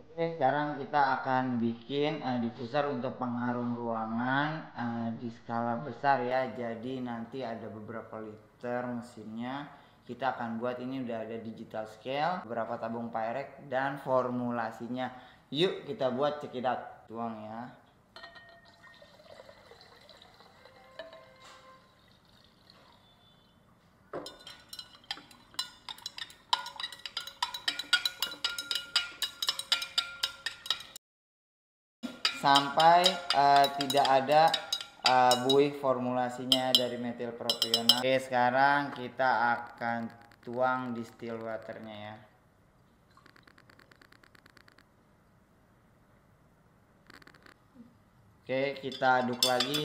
Oke, sekarang kita akan bikin diffuser untuk pengarum ruangan di skala besar ya. Jadi nanti ada beberapa liter mesinnya. Kita akan buat, ini udah ada digital scale, beberapa tabung Pyrex dan formulasinya. Yuk kita buat, cekidak. Tuang ya. Sampai tidak ada buih formulasinya dari metil propionat. Oke, sekarang kita akan tuang distill waternya ya. Oke, kita aduk lagi.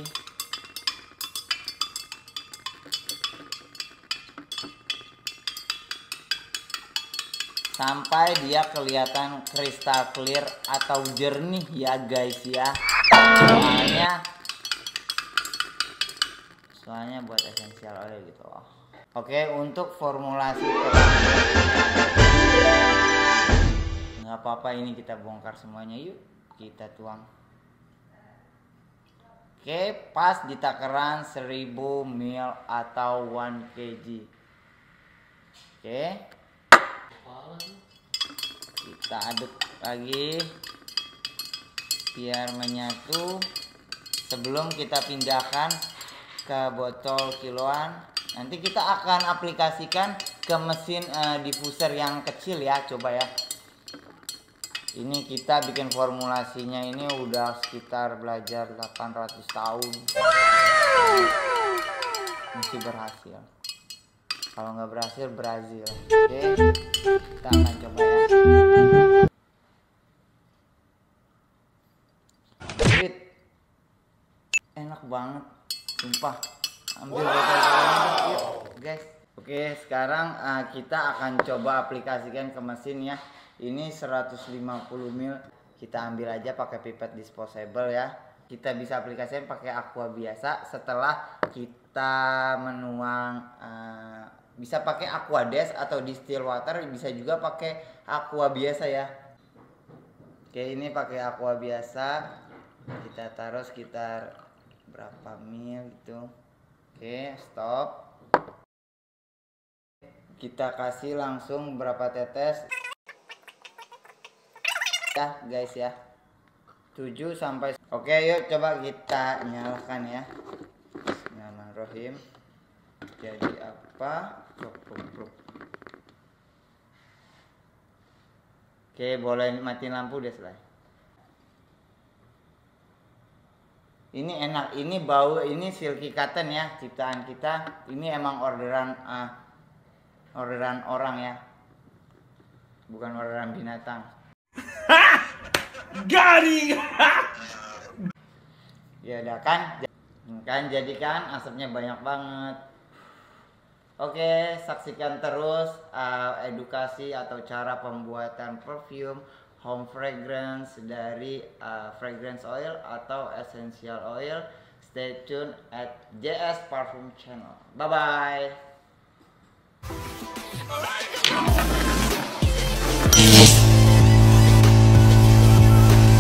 Sampai dia kelihatan kristal clear atau jernih ya guys ya. Soalnya buat essential oil gitu. Oke, untuk formulasi nggak apa-apa, ini kita bongkar semuanya, yuk kita tuang. Oke, pas di takaran 1000 ml atau 1 kg. Oke, kita aduk lagi biar menyatu sebelum kita pindahkan ke botol kiloan. Nanti kita akan aplikasikan ke mesin diffuser yang kecil ya. Coba ya, ini kita bikin formulasinya ini udah sekitar belajar 800 tahun. Masih berhasil. Kalau nggak berhasil, Brazil. Oke, kita akan coba ya. Enak banget, sumpah. Ambil botol yuk guys. Oke, sekarang kita akan coba aplikasikan ke mesin ya. Ini 150 ml. Kita ambil aja pakai pipet disposable ya. Kita bisa aplikasikan pakai aqua biasa. Setelah kita menuang, bisa pakai aqua dash atau distill water, bisa juga pakai aqua biasa ya. Oke, ini pakai aqua biasa. Kita taruh sekitar berapa mil gitu. Oke, stop. Kita kasih langsung berapa tetes ya guys ya, 7 sampai. Oke, yuk coba kita nyalakan ya. Bismillahirrahmanirrahim. Jadi apa? Oke, boleh matiin lampu deh selesai. Ini enak, ini bau, ini silky cotton ya, ciptaan kita. Ini emang orderan orang ya, bukan orderan binatang. Garing. Ya udah kan jadikan asapnya banyak banget. Oke, saksikan terus edukasi atau cara pembuatan perfume home fragrance dari fragrance oil atau essential oil. Stay tune at JS Parfum Channel. Bye bye.